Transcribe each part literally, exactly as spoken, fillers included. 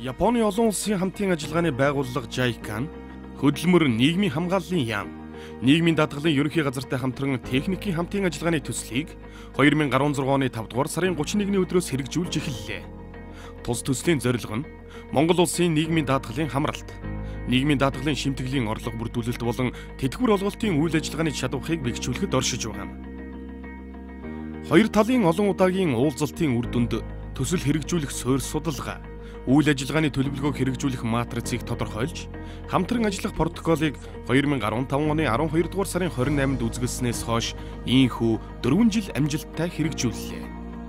Японы олон улсын хамтын ажиллагааны байгууллага JICA нь хөдөлмөр нийгмийн хамгааллын яам, нийгмийн даатгалын ерөнхий газартай хамтран техникийн хамтын ажиллагааны төслийг хоёр мянга гаруй зургааны оны тавд дугаар сарын гуравны нэгний өдрөөс хэрэгжүүлж эхэллээ. Тус төслийн зорилго нь Монгол улсын нийгмийн даатгалын хамралт, нийгмийн даатгалын шимтгэлийн орлого бүрдүүлэлт болон тэтгэвэр олголтын үйл ажиллагааны чадварыг бэхжүүлэхэд оршиж байгаа юм. Хоёр талын олон удаагийн уулзалтын үр дүнд төсөл хэрэгжүүлэх суурь судалгаа, үйл ажиллагааны төлөвлөгөөг хэрэгжүүлэх матрицыг тодорхойлж, хамтран ажиллах протоколыг хоёр мянга гаруй таван оны арван хоёр дугаар сарын хорин найманд үзгэлснээс хойш ийхүү дөрвөн жил амжилттай хэрэгжүүллээ.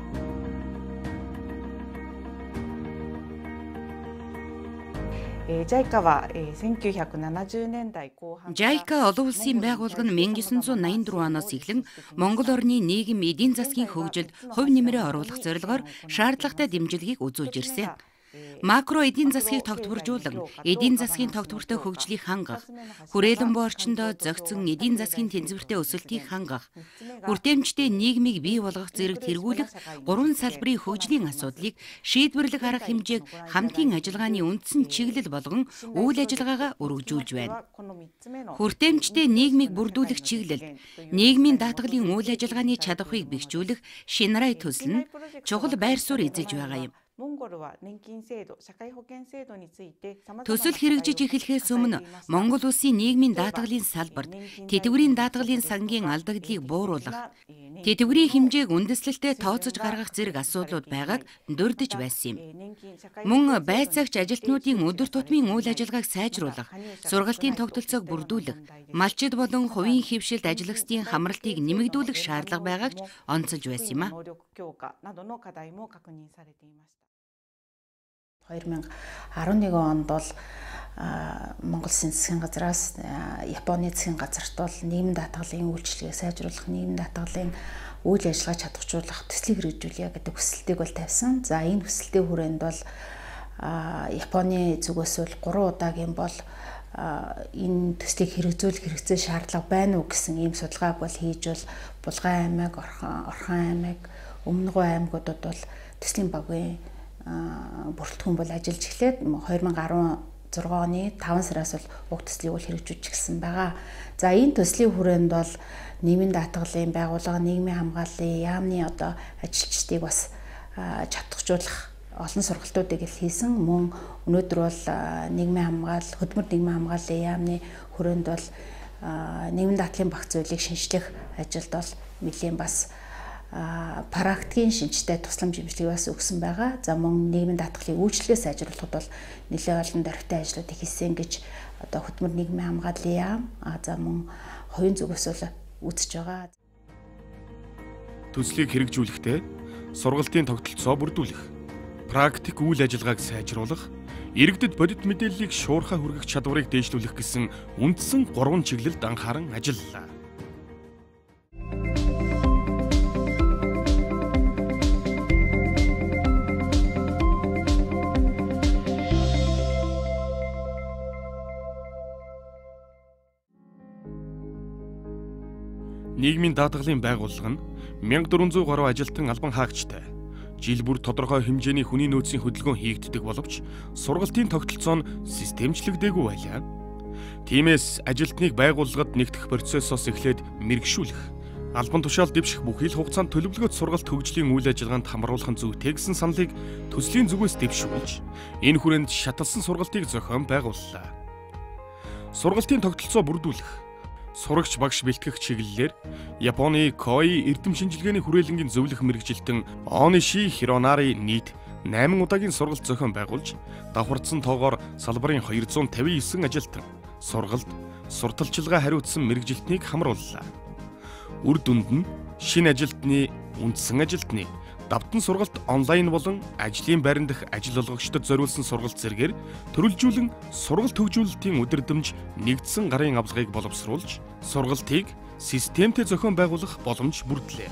JICA олон улсын байгууллага нь мянга девятьсот восемьдесят четыре оноос эхлэн Монгол орны нийгэм эдийн засгийн хөгжилд хувь нэмрээ оруулах зорилгоор шаардлагатай дэмжлэгийг үзүүлж ирсэн. Макро эдийн засгийг тогтворжуулан, эдийн засгийн тогтвортой хөгжлийг хангах, хүрээлэн буй орчиндөө зохицон эдийн засгийн тэнцвэртэй өсөлтийг хангах, хүртээмжтэй нийгмийг бий болгох зэрэг тэргүүлэх гурван салбарын хөгжлийн асуудлыг шийдвэрлэх арга хэмжээг хамтын ажиллагааны үндсэн чиглэл болгон үйл ажиллагаагаа өргөжүүлж байна. Хүртээмжтэй нийгмийг бүрдүүлэх чиглэл, нийгмийн даатгалын үйл ажиллагааны чадварыг бэхжүүлэх шинэ рай төсөл нь чухал байр суурь эзэлж байгаа юм. Төсөл хэрэгжиж эхлэхээс өмнө Монгол улсын нийгмийн даатгалын салбарт тэтгэврийн даатгалын сангийн алдагдлыг бууруулах, тэтгэврийн хэмжээг үндэслэлтэд тооцож гаргах зэрэг асуудлууд байгааг дурдж байсан юм. Мөн байцаагч ажилтнуудын өдөр тутмын үйл ажиллагааг сайжруулах, сургалтын тогтолцоог бүрдүүлэх, малчид болон хувийн хэвшилд ажиллагчдын хамралтыг нэмэгдүүлэх шаардлага байгааг онцолж байсан юм а. хоёр мянга арван нэгэн онд бол Монгол Улсын засгийн газраас Японы засгийн газарт бол нийгмийн даатгалын үйлчлэгийг сайжруулах, нийгмийн даатгалын үйл ажиллагаа чадваржуулах төслийг хэрэгжүүлье гэдэг хүсэлтийг бол тавьсан. За энэ хүсэлтийн хүрээнд бол Японы зүгээс бол гурван удаагийн бол энэ төслийг хэрэгжүүлэх хэрэгцээ шаардлага байна уу гэсэн ийм судалгааг бол хийж бол Булган аймаг, Орхон аймаг, Өмнөгов аймагуудад бол төслийн багийн бүрэлдэхүүн бол ажиллаж эхлээд хоёр мянга гаруй зургааны оны таван сараас бол уг төслийг бол хэрэгжүүлж эхэлсэн байгаа. За энэ төслийн хүрээнд бол нийгмийн даатгалын байгууллага, нийгмийн хамгааллын яамны одоо ажилчдыг бас чадваржуулах олон сургалтуудыг л хийсэн. Мөн өнөөдөр бол нийгмийн хамгаал, хөдөлмөр нийгмийн хамгааллын яамны хүрээнд бол нийгмийн даатгалын багц зүйлийг шинжлэх ажилд бол нэлийн бас практикийн шинжтэй тусламж хэмжлэгийг бас өгсөн байгаа. За мөн нийгмийн даатгалын үйлчлэгээ сайжруулахад бол нэлээд олон дөрвтэй ажлуудыг хийсэн гэж одоо хөдөлмөр нийгмийн хамгааллын яам, а за мөн хувийн зүгээс бол үзэж байгаа. Төслийг хэрэгжүүлэхдээ сургалтын тогтолцоо бүрдүүлэх, практик үйл ажиллагааг сайжруулах, иргэдэд бодит мэдээллийг шуурхай хүргэх чадварыг дээшлүүлэх гэсэн үндсэн гурван чиглэлд анхааран ажиллалаа. Нийгмийн даатгалын байгууллага нь мянга дөрвөн зуун гаруй ажилтан албан хаагчтай жил бүр тодорхой хэмжээний хүний нөөцийн хөдөлгөөн хийгддэг боловч сургалтын тогтолцоо нь системчлэгдээгүй байлаа. Тиймээс ажилтныг байгууллагад нэгтгэх процессоос эхлээд мэргэшүүлэх, албан тушаал дэвших бүхий л хугацаанд төлөвлөгөөт сургалт хөгжлийн үйл ажиллагаанд хамруулах нь зүйтэй гэсэн саналыг төслийн зүгээс дэвшүүлж, энэ хүрээнд шаталсан сургалтыг зохион байгууллаа. Сургалтын тогтолцоо бүрдүүлэх, сурагч багш бэлтгэх чиглэлээр Японы Koei эрдэм шинжилгээний хүрээлэнгийн зөвлөх мэргэжилтэн Ониши Хиронари нийт найман удаагийн сургалт зохион байгуулж, давхардсан тоогоор салбарын хоёр зуун тавин девять ажилтан сургалт, сурталчилгаа хариуцсан мэргэжилтнийг хамрууллаа. Үр дүнд нь шинэ ажилтны, үндсэн ажилтны, давтан сургалт онлайн болон ажлын байран дах ажил олгогчдод зориулсан сургалт зэргээр төрөлжүүлэн сургалт хөгжүүлэлтийн үдирдэмж нэгдсэн гарын авлагыг боловсруулж, сургалтыг системтэй зохион байгуулах боломж бүрдлээ.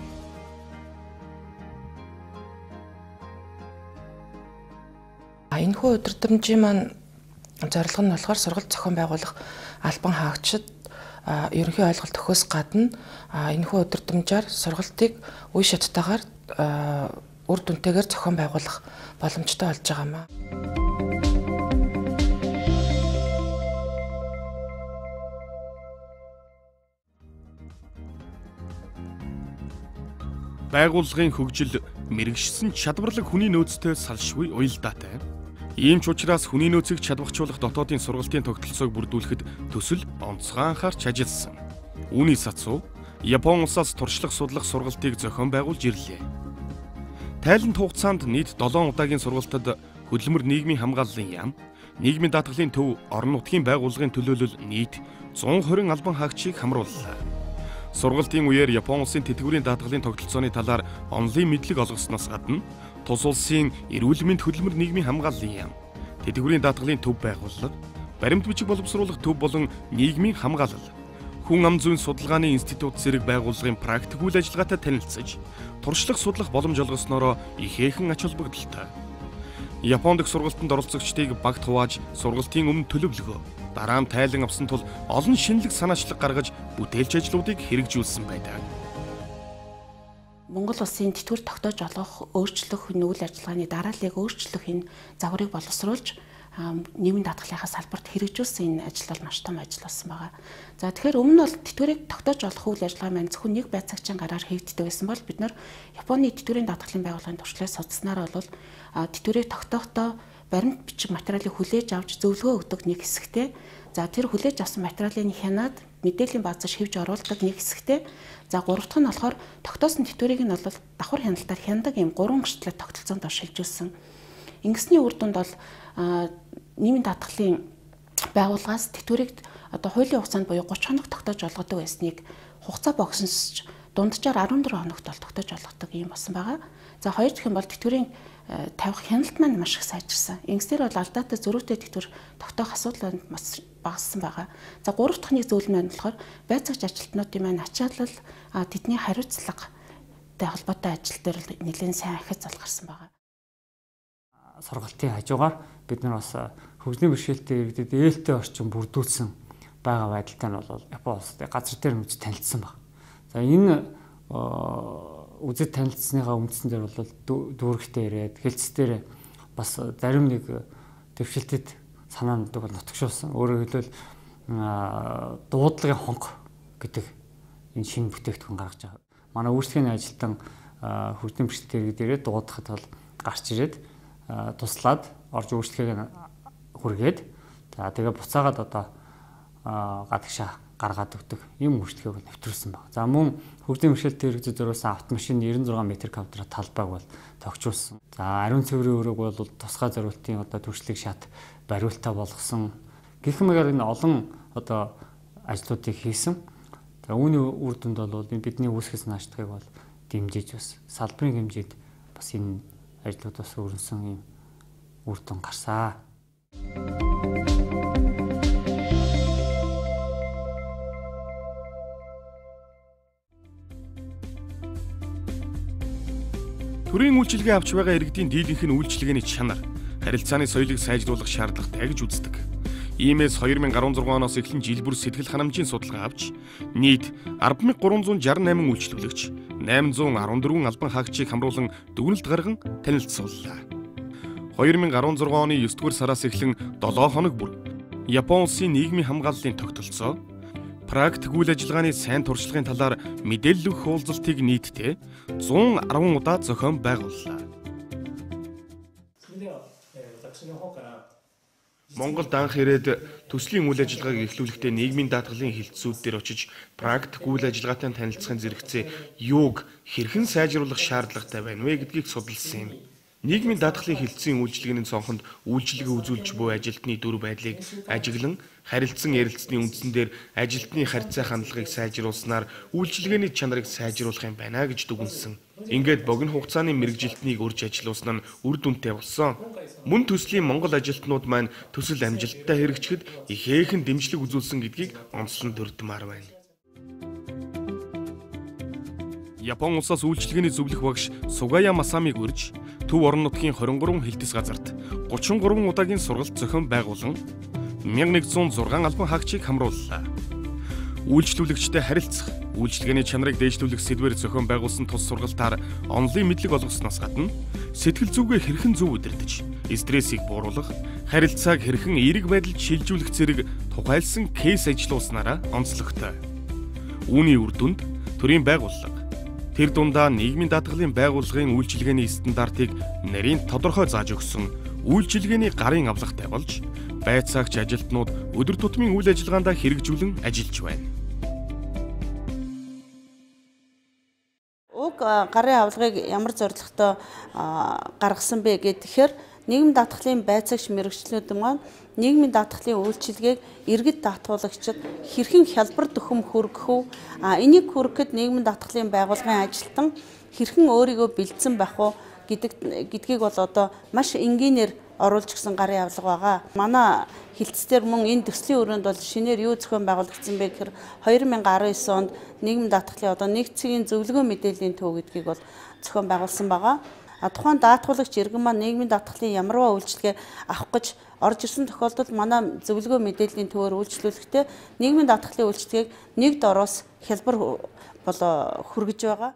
Энэхүү үдирдэмжийн маань зорилго нь болохоор сургалт зохион байгуулах албан хаагчид ерөнхий ойлголт өгөхөөс гадна энэхүү өдөртөмжээр сургалтыг үе шаттайгаар үр дүнтэйгээр зохион байгуулах боломжтой болж байгаа юм аа. байгууллагын хөгжил мэрэгшсэн чадварлаг хүний нөөцтэй салшгүй уялдаатай. Ийм ч учраас хүний нөөцийг чадварчуулах дотоодын сургалтын тогтолцоог бүрдүүлэхэд төсөл онцгой анхаарч ажилласан. Үүний сацуу Япон улсаас туршлага судлах сургалтыг зохион байгуулж ирлээ. Тайлант хугацаанд нийт долоон удаагийн сургалтад хөдөлмөр нийгмийн хамгааллын яам, нийгмийн даатгалын төв, орон нутгийн байгууллагын төлөөлөл нийт зуун хорин албан хаагчийг хамрууллаа. Сургалтын үеэр Япон улсын тэтгэврийн даатгалын тогтолцооны талаар онлын мэдлэг олгосноос гадна тус улсын эрүүл мэнд хөдөлмөр нийгмийн хамгааллын яам, тэтгэврийн даатгалын төв байгууллага, баримт бичиг боловсруулах төв болон нийгмийн хамгаалал, хүн ам зүйн судалгааны институт зэрэг байгууллагын практик үйл ажиллагаатай танилцж, туршлага судлах боломж олгосноороо ихээхэн ач холбогдолтой. Японд их сургалтанд оролцогчдыг багт хувааж сургалтын өмнө төлөвлөгөө, дараа нь тайлан авсан тул олон шинэлэг санаачлаг гаргаж бүтээлч ажлуудыг хэрэгжүүлсэн байдаг. Монгол улсын тэтгэвэр тогтоож олгох, өөрчлөх, үйл ажиллагааны дарааллыг өөрчлөх энэ загварыг боловсруулж нийгмийн даатгалынхаа салбарт хэрэгжүүлсэн энэ ажил бол маш том ажил болсон байгаа. За тэгэхээр өмнө нь бол тэтгэврийг тогтоож олох үйл ажиллагаа маань зөвхөн нэг байцаагчийн гараар хийгддэг байсан бол бид нар Японы тэтгэврийн даатгалын байгууллагын туршлагыг судалснаар бол тэтгэврийг тогтоохдоо баримт бичиг материалыг хүлээж авч зөвлөгөө өгдөг нэг хэсэгтэй, за тэр хүлээж авсан материалыг хянаад мэдээллийн баазаар шивж оруулдаг нэг хэсэгтэй, за гурав дахь нь болохоор тогтоосон тэтгэврийг нь бол давхар хяналтаар хяндаг ийм гурван гэрчлэл тогтолцоонд шилжүүлсэн. Ингэсний үр дүнд бол нийгмийн даатгалын байгууллагаас тэтгэврийг одоо хуулийн хугацаанд буюу гурван хоног тогтоож олгодог байсныг хугацаа богсонсч дунджаар арван дөрвөн хоногт бол тогтоож олгодог юм болсон байгаа. За хоёр дахь нь бол тэтгэврийн тавих хяналт маань маш их сайжирсан. Ингэснээр бол алдаатай зөрүүтэй тэтгэвэр тогтоох асуудал маш багассан байгаа. За гурав дахь нэг зүйл маань болохоор байцаагч ажилтнуудын маань ачаалал тэдний хариуцлагатай холбоотой ажил дээр нэлээд сайн ахиц залгарсан байгаа. Сургалтын хажуугаар бид нар бас хөгжлийн бэрхшээлтэй иргэдэд ээлтэй орчин бүрдүүлсэн байгаа байдалтай нь бол Япон улстай газар дээр үзэж танилцсан баг. За энэ үзэж танилцсныхаа үндсэн дээр бол дүүрэгтэй ирээд хэлцээр бас зарим нэг төвшөлтөд санаануудыг бол нутагшуулсан. Өөрөөр хэлбэл дуудлагын хонх гэдэг энэ шинэ бүтээгдэхүүн гаргаж байгаа. Манай үйлчлэгийн ажилтан хөгжлийн бэрхшээлтэй иргэд ирээд дуудахад бол гарч ирээд туслаад орж үйлчлэгийг хүргээд за тэгээ буцаагаад одоо гадагшаа гаргаад өгдөг юм үйлчлэгийг нэвтрүүлсэн баг. За мөн хөгжлийн бэрхшээлтэй иргэдэд зориулсан автомашин девяносто шесть метр квадрат талбайг бол тогтжуулсан. За ариун цэврийн өрөөг бол тусгай зориултын одоо түвшлэг шат бариултаа болгосон. Гэх мэтээр энэ олон одоо ажлуудыг хийсэн. За үүний үр дүнд бол бидний үүсгэсэн наачдагыг бол дэмжиж бас салбарын хэмжээд бас энэ ажлуудаас өрнсөн юм үр дүн гарсаа. Төрийн үйлчилгээ авч байгаа иргэдийн дийлэнх нь үйлчилгээний чанар, харилцааны соёлыг сайжруулах шаардлагатай гэж үздэг. Иймээс две тысячи десять оноос эхлэн жил бүр сэтгэл ханамжийн судалгаа авч нийт арван мянган гурван зуун шестьдесят восемь үйлчлүүлэгч, восемь зуун дөрвөн албан хаагчийг хамруулан дүгнэлт гарган танилцууллаа. две тысячи шестнадцать оны девятдугаар сараас эхлэн долоо хоног бүр Япон улсын нийгмийн хамгааллын тогтолцоо, практик үйл ажиллагааны сайн туршлагын талаар мэдээлэл өгөх уулзалтыг нийтдээ one hundred ten удаа зохион байгууллаа. Монголд анх ирээд төслийн үйл ажиллагааг эхлүүлэхдээ нийгмийн даатгалын хилцүүд дээр очиж практик үйл ажиллагаатай танилцахын зэрэгцээ юуг хэрхэн сайжруулах шаардлагатай байна вэ гэдгийг судалсан юм. Нийгмийн даатгалын хилцийн үйлчилгээний цонхонд үйлчилгээ үзүүлж буй ажилтны дүр байдлыг ажиглан харилцан ярилцсны үндсэн дээр ажилтны харьцаа хандлагыг сайжруулснаар үйлчилгээний чанарыг сайжруулах юм байна гэж дүгнсэн. Ингээд богино хугацааны мэрэгжилтнийг урьж ажиллуулсан нь үр дүнтэй болсон. Мөн төслийн Монгол ажилтнууд маань төсөл амжилттай хэрэгжихэд ихээхэн дэмжлэг үзүүлсэн гэдгийг онцлон дурдмаар байна. Япон улсаас үйлчилгээний зөвлөх багш Сугая Масамиг урьж төв орон нутгийн twenty three хэлтэс газарт thirty-three удаагийн сургалт зохион байгуулан one thousand one hundred six албан хаагчийг хамрууллаа. Үйлчлүүлэгчтэй харилцах, үйлчилгээний чанарыг дээшлүүлэх сэдвээр зохион байгуулсан тус сургалтаар онлын мэдлэг олгосноос гадна сэтгэл зүгээ хэрхэн зөв удирдах, стрессийг бууруулах, харилцааг хэрхэн эерэг байдалд шилжүүлэх зэрэг тухайлсан кейс ажиллуулснараа онцлогтой. Үүний үр дүнд төрийн байгууллага, Тэр дундаа нийгмийн даатгалын байгууллагын үйлчилгээний стандартыг нарийн тодорхой зааж өгсөн үйлчилгээний гарын авлагтай болж байцаагч ажилтнууд өдөр тутмын үйл ажиллагаанд хэрэгжүүлэн ажиллаж байна. Уг гарын авлагыг ямар зорилготой гаргасан бэ гэхээр нийгмийн даатгалын байцаагч мэрэгчлүүд маань нийгмийн даатгалын үйлчилгээг иргэд даатгуулагчид хэрхэн хялбар дөхөм хүргэх үү? А энийг хүргэхэд нийгмийн даатгалын байгууллагын ажилтан хэрхэн өөрийгөө бэлдсэн байх вэ гэдэг гэдгийг бол одоо маш энгийнээр оруулж гисэн гарын авлага байгаа. Манай хилцээр мөн энэ төслийн өрөөнд бол шинээр юу зохион байгуулагдсан бэ гэхээр две тысячи десять онд нийгмийн даатгалын одоо нэг цэгийн зөвлөгөө мэдээллийн төв гэдгийг бол зохион байгуулсан байгаа. А тухайн даатгуулагч иргэн маань нийгмийн даатгалын ямарваа үйлчилгээ авах гэж орж ирсэн тохиолдолд манай зөвлөгөө мэдээллийн төвөөр үйлчлүүлэхдээ нийгмийн даатгалын үйлчилгээг нэг дороос хялбар болоо хүргэж байгаа.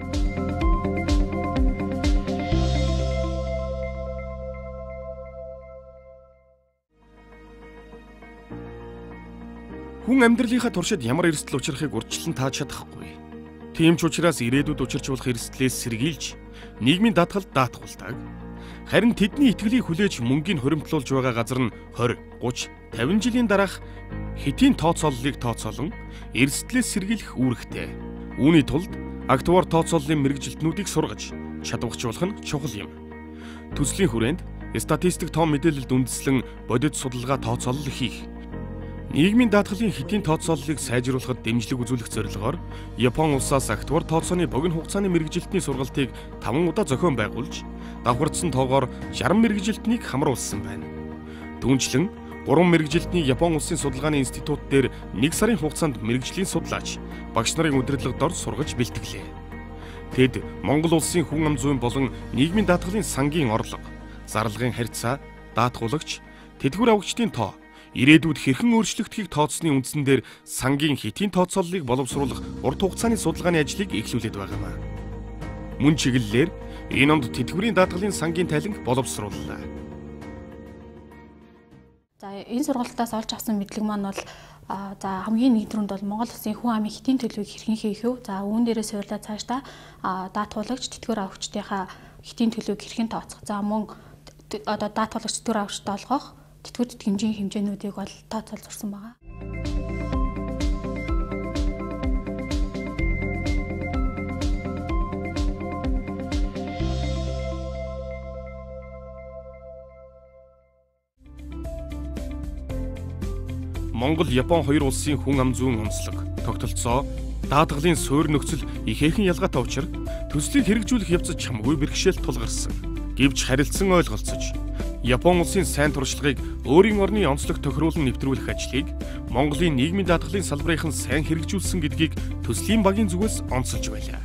Хүн амьдралынхаа туршид ямар эрсдэл учрахыг урьдчилан тааж чадахгүй. Тийм ч учраас ирээдүйд учирч болох эрсдлээс сэргийлж нийгмийн даатгалд даатгуулдаг. Харин тэдний итгэлийг хүлээж мөнгийг хуримтлуулж байгаа газар нь twenty, thirty, fifty жилийн дараах хэтийн тооцооллыг тооцоолон эрсдлээс сэргийлэх үүрэгтэй. Үүний тулд актуар тооцооллын мэрэгжилтнүүдийг сургаж чадварчулах нь чухал юм. Төслийн хүрээнд статистик том мэдээлэлд үндэслэн бодит судалгаа тооцоолол хийх. Нийгмийн даатгалын хэтийн тооцооллыг сайжруулахад дэмжлэг үзүүлэх зорилгоор Япон улсаас актуар тооцооны богино хугацааны мэрэгжилтний сургалтыг таван удаа зохион байгуулж, давхардсан тоогоор sixty мэрэгжилтнийг хамруулсан байна. Түүнчлэн гурван мэрэгжилтний Япон улсын судалгааны институт дээр нэг сарын хугацаанд мэрэгжлийн судлаач, багш нарын удирдлагад орж сургаж бэлтгэлээ. Тэд Монгол улсын хүн ам зүйн болон нийгмийн даатгалын сангийн орлого, зарлагын харьцаа, даатгуулагч, тэтгэвэр авагчдын тоо, ирээдүйд хэрхэн өөрчлөгдөхийг тооцсны үндсэн дээр сангийн хэтийн тооцооллыг боловсруулах урт хугацааны судалгааны ажлыг эхлүүлээд байгаа юм. Мөн чиглэлээр энэ онд тэтгэврийн даатгалын сангийн тайланг боловсрууллаа. За энэ сургалтаас олж авсан мэдлэг маань бол за хамгийн нэгдүгüнд бол Монгол улсын хүн амын хэтийн төлөвийг хэрхэн хийх вэ? За үүн дээрээ суйрлаад цаашдаа даатгуулагч тэтгэвэр авагчдынхаа хэтийн төлөвийг хэрхэн тооцох. За мөн одоо даатгуулагч тэтгэвэр авагчтай олгох тэтгэвэр тэтгэмжийн хэмжээнүүдийг бол тооцоолж сурсан байгаа. Монгол, Япон хоёр улсын хүн ам зүйн онцлог, тогтолцоо, даатгалын суурь нөхцөл ихээхэн ялгаатай учраас төслийг хэрэгжүүлэх явцад чамгүй бэрхшээл тулгарсан. Гэвч харилцан ойлголцож Япон улсын сайн туршлагыг өөрийн орны онцлог тохируулан нэвтрүүлэх ажлыг Монголын нийгмийн даатгалын салбарынхан сайн хэрэгжүүлсэн гэдгийг төслийн багийн зүгээс онцолж байлаа.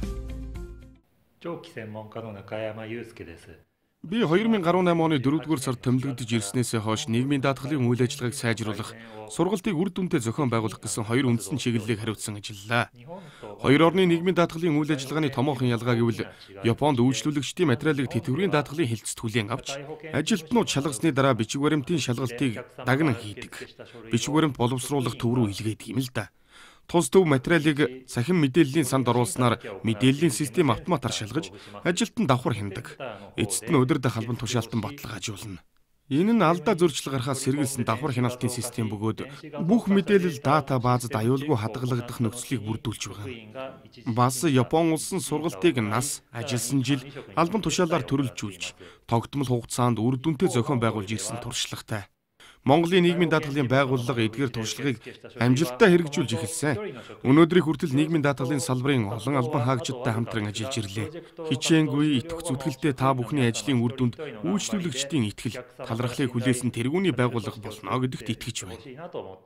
Би two thousand eighteen оны дөрөвдүгээр сард томилогдож ирснээсээ хойш нийгмийн даатгалын үйл ажиллагааг сайжруулах, сургалтыг үр дүнтэй зохион байгуулах гэсэн хоёр үндсэн чиглэлийг хариуцсан ажиллалаа. Хоёр орны нийгмийн даатгалын үйл ажиллагааны томоохон ялгаа гэвэл Японд үйлчлүүлэгчдийн материалыг тэтгэврийн даатгалын хилцэд хүлээн авч, ажилтнууд шалгасны дараа бичиг баримтын шалгалтыг дагнан хийдэг. Бичиг баримт боловсруулах төв рүү илгээдэг юм л да. Тус төв материалыг цахим мэдээллийн санд оруулснаар мэдээллийн систем автоматар шалгаж, ажилтан давхар хяндаг. Эцэст нь өдөр дах албан тушаалтан баталгаажуулна. Энэ нь алдаа зөрчил гарахаас сэргийлсэн давхар хянаалтын систем бөгөөд бүх мэдээлэл дата баазад аюулгүй хадгалагдах нөхцөлийг бүрдүүлж байгаа юм. Бас Япон улсын сургалтыг нас, ажилласан жил, албан тушаалаар төрөлжүүлж, тогтмол хугацаанд үр дүнтэй зохион байгуулж ирсэн туршлагатай. Монголын нийгмийн даатгалын байгууллага эдгээр туршлагыг амжилттай хэрэгжүүлж эхэлсэн. Өнөөдрийг хүртэл нийгмийн даатгалын салбарын олон албан хаагчидтай хамтран ажиллаж ирлээ. Хичээнгүй итгэх зүтгэлтэй та бүхний ажлын үр дүнд үйлчлүүлэгчдийн итгэл, талархлыг хүлээсэн тэргүүний байгууллага болно гэдэгт итгэж байна.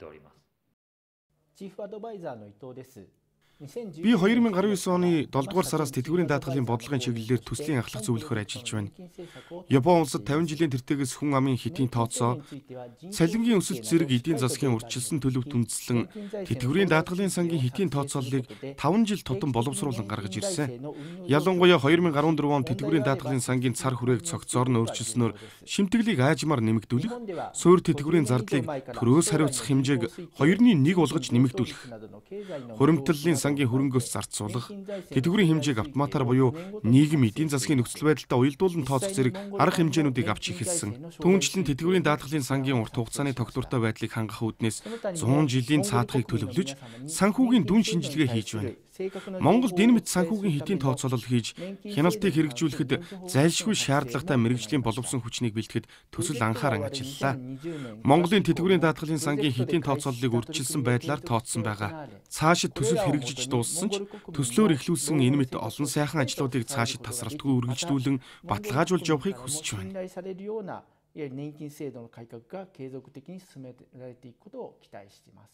Би two thousand nineteen оны долдугаар сараас тэтгэврийн даатгалын бодлогын чиглэлээр төслийн ахлах зөвлөхөөр ажиллаж байна. Япон улсад fifty жилийн тэртээс хүн амын хэтийн тооцоо, цалингийн өсөлт зэрэг эдийн засгийн урьдчилсан төлөвт үндэслэн тэтгэврийн даатгалын сангийн хэтийн тооцооллыг five жил тутам боловсруулан гаргаж ирсэн. Ялангуяа two thousand fourteen онд тэтгэврийн даатгалын сангийн цар хүрээг цогцоор нь өөрчилснөөр шимтгэлийг аажмаар нэмэгдүүлэх, суурь тэтгэврийн зардлыг төрөөс хариуцах хэмжээг two-ны one болгож нэмэгдүүлэх, хуримтлалын сангийн хөрөнгөөс зарцуулах, тэтгэврийн хэмжээг автоматар буюу нийгэм эдийн засгийн нөхцөл байдалтай уялдуулан тооцох зэрэг арга хэмжээнүүдийг авч эхэлсэн. Түүнчлэн тэтгэврийн даатгалын сангийн урт хугацааны тогтвортой байдлыг хангах үүднээс зуун жилийн цаатгыг төлөвлөж санхүүгийн дүн шинжилгээ хийж байна. Монголд энэ мэт санхүүгийн хэдийн тооцоолол хийж хяналтыг хэрэгжүүлэхэд зайлшгүй шаардлагатай мэрэгжлийн боловсон хүчнийг бэлтгэхэд төсөл анхааран ажиллалаа. Монголын тэтгэврийн даатгалын сангийн хэдийн тооцооллыг урьдчилсан байдлаар тооцсон байгаа. Цаашид төсөл хэрэгжиж дууссан ч төслөөр эхлүүлсэн энэ мэт олон сайхан ажлуудыг цаашид тасралтгүй үргэлжлүүлэн баталгаажуулж явахыг хүсэж байна. 年金制度の改革が継続的に進められていくことを期待しています。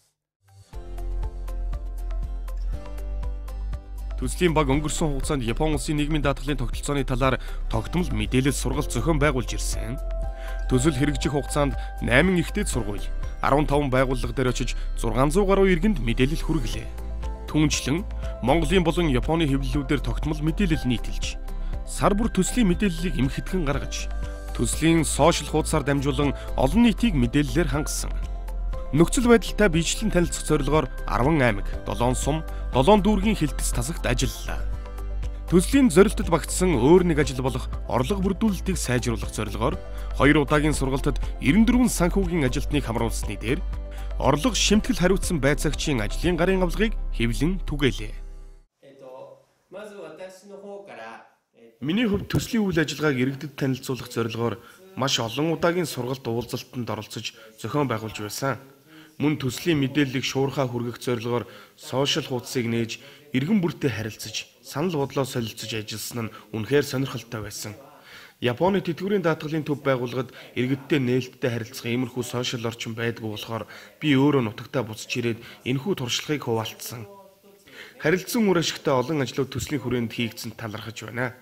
Төслийн баг өнгөрсөн хугацаанд Япон улсын нийгмийн даатгалын тогтолцооны талаар тогтмол мэдээлэл сургалт зохион байгуулж ирсэн. Төсөл хэрэгжих хугацаанд найман ихтэй сургууль, арван таван байгууллага дээр очиж зургаан зуун гаруй иргэнд мэдээлэл хүргэлээ. Түүнчлэн Монголын болон Японы хэвлэлүүдээр тогтмол мэдээлэл нийтэлж, сар бүр төслийн мэдээллийг эмхэтгэн гаргаж, төслийн сошиал хуудасаар дамжуулан олон нийтийг мэдээллээр хангасан. Нөхцөл байдалтай биечлэн танилцах зорилгоор арван аймаг, долоон сум, долоон дүүргийн хилтэс тасагт ажиллалаа. Төслийн зорилтод багтсан өөр нэг ажил болох орлого бүрдүүлэлтийг сайжруулах зорилгоор хоёр удаагийн сургалтад девяносто четыре санхүүгийн ажилтныг хамруулсны дээр орлого шимтгэл хариуцсан байцаагчийн ажлын гарын авлагыг хэвлэн түгээлээ. Миний хувьд төслийн үйл ажиллагааг иргэдэд танилцуулах зорилгоор маш олон удаагийн сургалт уулзалтанд оролцож зохион байгуулж байсан. Мөн төслийн мэдээллийг шуурхаа хүргэх зорилгоор сошиал хуудсыг нээж иргэн бүртээ харилцаж, санал бодлоо солилцож ажилласан нь үнэхээр сонирхолтой байсан. Японы тэтгэврийн даатгалын төв байгууллагад иргэдтэй нээлттэй харилцах иймэрхүү сошиал орчин байдгүй болохоор би өөрөө нутагтаа буцаж ирээд энэхүү туршлагыг хуваалцсан. Харилцан үр ашигтай олон ажлууд төслийн хүрээнд хийгдсэн талархаж байна.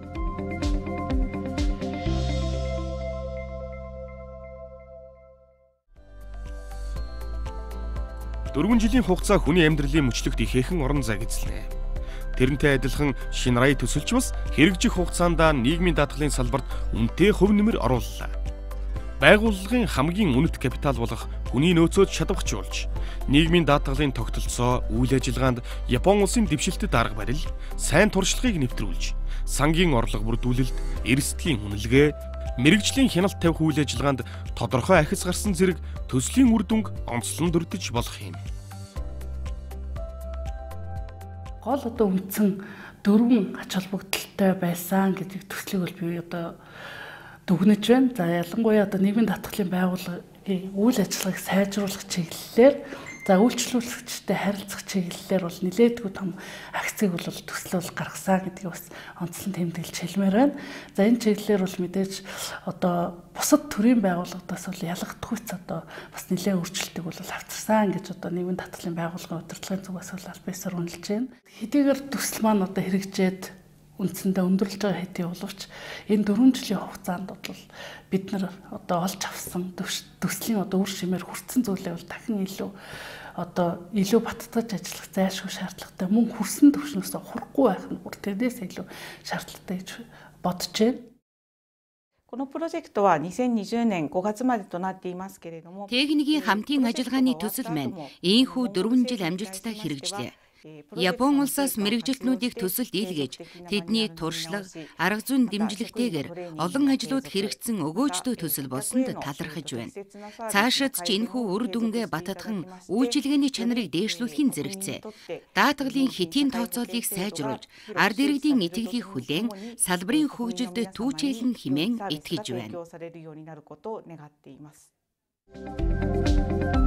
Дөрвөн жилийн хугацаа хүний амьдралын мөчлөгт ихээхэн орон зай эзэлнэ. Тэрнтэй адилхан шинэ рай төсөлч бас хэрэгжих хугацаанд нийгмийн даатгалын салбарт үнэтэй хөв нэмэр орууллаа. Байгууллагын хамгийн үнэт капитал болох хүний нөөцөөд шатавхжуулж, нийгмийн даатгалын тогтолцоо, үйл ажиллагаанд Япон улсын дэвшилтэд арга барил, сайн туршлагыг нэвтрүүлж, сангийн орлого бүрдүүлэлт, эрсдлийн үнэлгээ, мэрэгжлийн хяналт тавих үйл ажиллагаанд тодорхой ахиц гарсан зэрэг төслийн үр дүнг онцлон дүрдэж болох юм. Гол одоо үндсэн дөрвөн ач холбогдолтой байсан гэдэг төслийг бол би одоо дүгнэж байна. За ялангуяа одоо нийгмийн даатгалын байгууллагын үйл ажиллагааг сайжруулах чиглэлээр, за үйлчлүүлэгчтэй харилцах чиглэлээр бол нэлээдгүй том акцийг бол төслөл гаргасан гэдгийг бас онцлон тэмдэглэж хэлмээр байна. За энэ чиглэлээр бол мэдээж одоо бусад төрийн байгууллагаас бол ялгдахгүйц одоо бас нэлээд өөрчлөлтийг бол авчирсан гэж одоо нийгмийн даатгалын байгууллагын удирдлагын зүгээс бол аль биесээр үнэлж байна. Хэдийгээр төсөл маань одоо хэрэгжээд үндсэндээ өндөрлөж байгаа хэдий боловч энэ дөрвөн жилийн хугацаанд бол бид нар одоо олж авсан төслийн одоо үр шимээр хүрсэн зүйлээ бол дахин илүү одоо илүү баттгаж ажиллах зайлшгүй шаардлагатай, мөн хүрсэн төвшнөөс хурахгүй байх нь бүр тэрнээс илүү шаардлагатай гэж бодож байна. このプロジェクトはにせんにじゅうねんごがつまでとなっていますけれども、 Техникийн хамтын ажиллагааны төсөл маань ийхүү дөрвөн жил амжилттай хэрэгжлээ. Япон улсаас мэрэгжилтнүүдийг төсөлд илгээж, тэдний туршлага, арга зүйн дэмжлэгтэйгээр олон ажлууд хэрэгжсэн өгөөжтэй төсөл болсонд талархаж байна. Цаашид ч энэхүү үр дүнгээ баттган үйлчилгээний чанарыг дээшлүүлэхийн зэрэгцээ. Даатгалын хэтийн тооцооллыг сайжруулж, ард иргэдийн итгэлийг хүлээн, салбарын хөгжилд түүчээлэн хэмээн итгэж байна.